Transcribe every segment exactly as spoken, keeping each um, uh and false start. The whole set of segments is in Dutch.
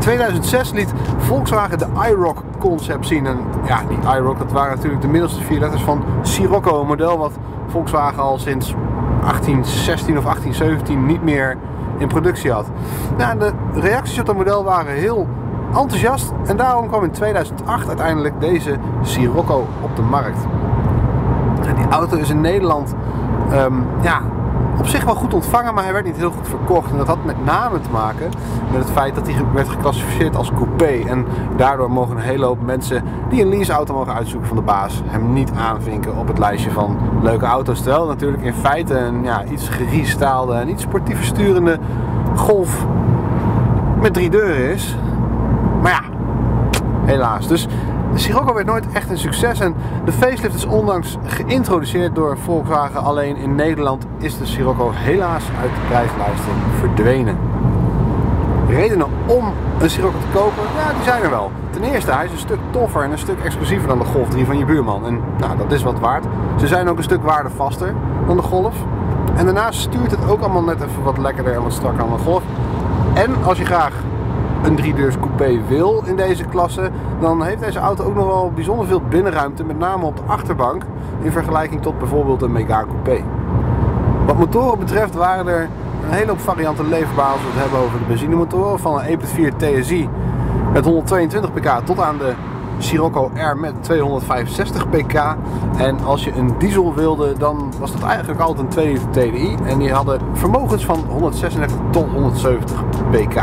tweeduizend zes liet Volkswagen de I-Roc concept zien. En ja, die I-Roc, dat waren natuurlijk de middelste vier letters van Scirocco. Een model wat Volkswagen al sinds achttien zestien of achttien zeventien niet meer in productie had. Nou, de reacties op dat model waren heel enthousiast. En daarom kwam in tweeduizend acht uiteindelijk deze Scirocco op de markt. En die auto is in Nederland um, ja, op zich wel goed ontvangen, maar hij werd niet heel goed verkocht. En dat had met name te maken met het feit dat hij werd geclassificeerd als coupé. En daardoor mogen een hele hoop mensen die een leaseauto mogen uitzoeken van de baas hem niet aanvinken op het lijstje van leuke auto's. Terwijl het natuurlijk in feite een ja, iets gerestylede en iets sportief sturende Golf met drie deuren is. Maar ja, helaas. Dus de Scirocco werd nooit echt een succes en de facelift is onlangs geïntroduceerd door Volkswagen. Alleen in Nederland is de Scirocco helaas uit de prijslijsten verdwenen. Redenen om een Scirocco te kopen, ja, die zijn er wel. Ten eerste, hij is een stuk toffer en een stuk exclusiever dan de Golf drie van je buurman. En nou, dat is wat waard. Ze zijn ook een stuk waardevaster dan de Golf. En daarnaast stuurt het ook allemaal net even wat lekkerder en wat strakker dan de Golf. En als je graag een driedeurs coupé wil in deze klasse, dan heeft deze auto ook nog wel bijzonder veel binnenruimte, met name op de achterbank, in vergelijking tot bijvoorbeeld een Megane coupé. Wat motoren betreft waren er een hele hoop varianten leverbaar als we het hebben over de benzinemotoren, van een één punt vier T S I met honderdtweeëntwintig pk tot aan de Scirocco R met tweehonderdvijfenzestig pk. En als je een diesel wilde, dan was dat eigenlijk altijd een twee liter T D I en die hadden vermogens van honderdzesendertig tot honderdzeventig pk.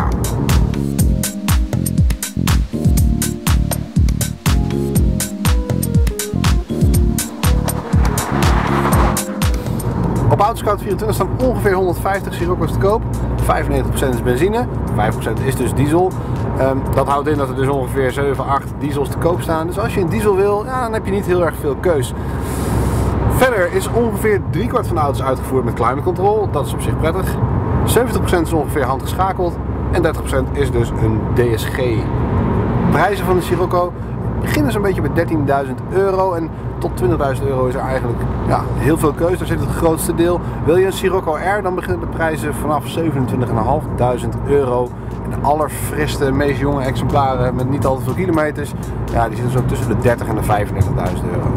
Op Autoscout vierentwintig staan ongeveer honderdvijftig Scirocco's te koop. vijfennegentig procent is benzine, vijf procent is dus diesel. Um, dat houdt in dat er dus ongeveer zeven, acht diesels te koop staan. Dus als je een diesel wil, ja, dan heb je niet heel erg veel keus. Verder is ongeveer driekwart van de auto's uitgevoerd met climate control. Dat is op zich prettig. zeventig procent is ongeveer handgeschakeld. En dertig procent is dus een D S G. Prijzen van de Scirocco beginnen zo'n beetje bij dertienduizend euro. En tot twintigduizend euro is er eigenlijk ja, heel veel keuze. Daar zit het grootste deel. Wil je een Scirocco R, dan beginnen de prijzen vanaf zevenentwintigduizend vijfhonderd euro. En de allerfriste, meest jonge exemplaren met niet al te veel kilometers, ja, die zitten zo tussen de dertig en de vijfendertigduizend euro.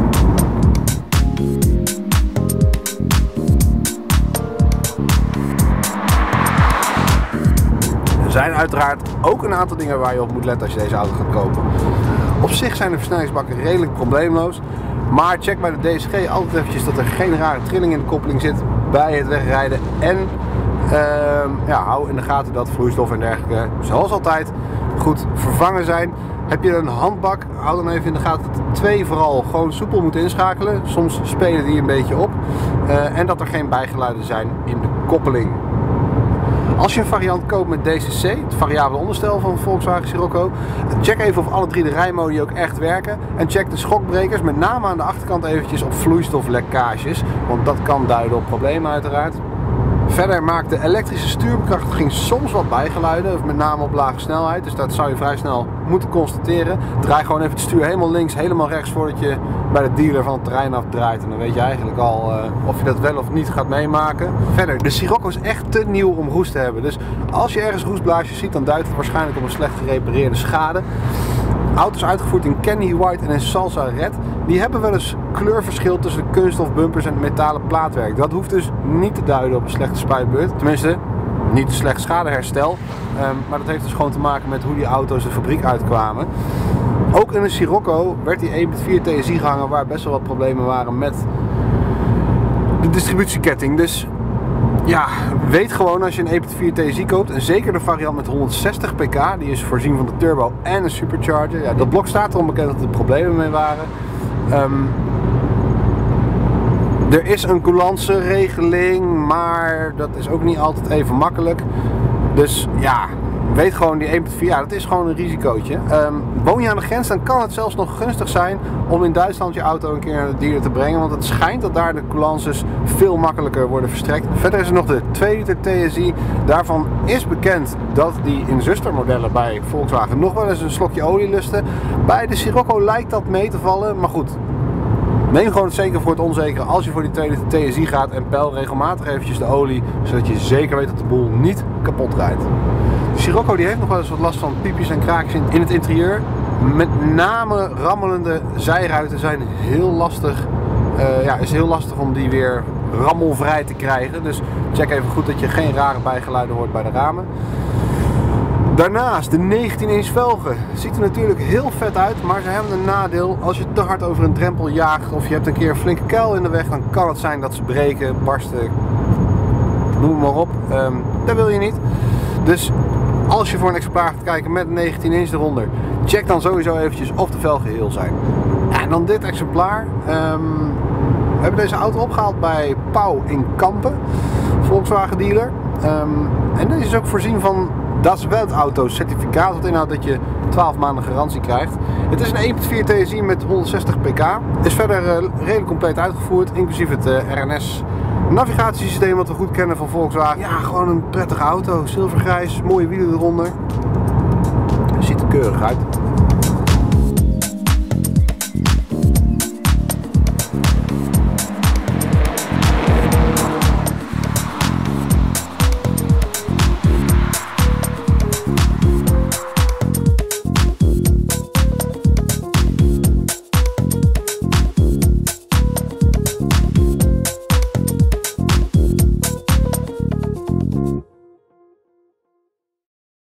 Er zijn uiteraard ook een aantal dingen waar je op moet letten als je deze auto gaat kopen. Op zich zijn de versnellingsbakken redelijk probleemloos, maar check bij de D S G altijd eventjes dat er geen rare trilling in de koppeling zit bij het wegrijden. En uh, ja, hou in de gaten dat vloeistof en dergelijke, zoals altijd, goed vervangen zijn. Heb je een handbak, hou dan even in de gaten dat de twee vooral gewoon soepel moeten inschakelen. Soms spelen die een beetje op. Uh, en dat er geen bijgeluiden zijn in de koppeling. Als je een variant koopt met D C C, het variabele onderstel van Volkswagen Scirocco, check even of alle drie de rijmodi ook echt werken. En check de schokbrekers, met name aan de achterkant eventjes op vloeistoflekkages, want dat kan duiden op problemen uiteraard. Verder maakt de elektrische stuurbekrachtiging soms wat bijgeluiden, met name op lage snelheid. Dus dat zou je vrij snel moeten constateren. Draai gewoon even het stuur helemaal links, helemaal rechts voordat je bij de dealer van het terrein afdraait. En dan weet je eigenlijk al uh, of je dat wel of niet gaat meemaken. Verder, de Scirocco is echt te nieuw om roest te hebben. Dus als je ergens roestblaasjes ziet, dan duidt het waarschijnlijk op een slecht gerepareerde schade. Auto's uitgevoerd in Candy White en in Salsa Red, die hebben wel eens kleurverschil tussen de kunststofbumpers en het metalen plaatwerk. Dat hoeft dus niet te duiden op een slechte spuitbeurt. Tenminste, niet slecht schadeherstel. Um, maar dat heeft dus gewoon te maken met hoe die auto's de fabriek uitkwamen. Ook in de Scirocco werd die één punt vier T S I gehangen waar best wel wat problemen waren met de distributieketting. Dus ja, weet gewoon als je een één punt vier T S I koopt, en zeker de variant met honderdzestig pk, die is voorzien van de turbo en een supercharger. Ja, dat blok staat erom bekend dat er problemen mee waren. Um, er is een coulance regeling, maar dat is ook niet altijd even makkelijk. Dus ja, weet gewoon die één punt vier, ja, dat is gewoon een risicootje. Um, woon je aan de grens, dan kan het zelfs nog gunstig zijn om in Duitsland je auto een keer naar de dealer te brengen. Want het schijnt dat daar de coulances veel makkelijker worden verstrekt. Verder is er nog de twee liter T S I. Daarvan is bekend dat die in zustermodellen bij Volkswagen nog wel eens een slokje olie lusten. Bij de Scirocco lijkt dat mee te vallen, maar goed. Neem gewoon het zeker voor het onzekere als je voor die twee liter T S I gaat en peil regelmatig eventjes de olie, zodat je zeker weet dat de boel niet kapot rijdt. Scirocco die heeft nog wel eens wat last van piepjes en kraakjes in, in het interieur. Met name rammelende zijruiten zijn heel lastig. Uh, ja, is heel lastig om die weer rammelvrij te krijgen. Dus check even goed dat je geen rare bijgeluiden hoort bij de ramen. Daarnaast de negentien inch velgen. Ziet er natuurlijk heel vet uit, maar ze hebben een nadeel. Als je te hard over een drempel jaagt of je hebt een keer een flinke kuil in de weg, dan kan het zijn dat ze breken, barsten, noem het maar op. Um, dat wil je niet. Dus als je voor een exemplaar gaat kijken met negentien inch eronder, check dan sowieso eventjes of de velgen heel zijn. En dan dit exemplaar. Um, we hebben deze auto opgehaald bij Pauw in Kampen, Volkswagen dealer. Um, en deze is ook voorzien van Das Weltauto certificaat, wat inhoudt dat je twaalf maanden garantie krijgt. Het is een één punt vier T S I met honderdzestig pk. Is verder uh, redelijk compleet uitgevoerd, inclusief het uh, R N S navigatiesysteem wat we goed kennen van Volkswagen. Ja, gewoon een prettige auto, zilvergrijs, mooie wielen eronder. Ziet er keurig uit.